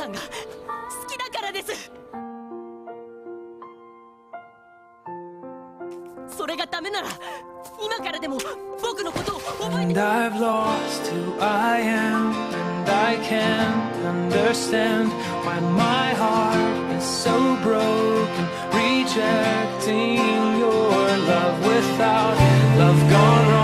さんが好きだからです。それがダメなら今からでも僕のことを覚えて。 And I've lost who I am, and I can't understand why my heart is so broken, rejecting your love without love gone wrong.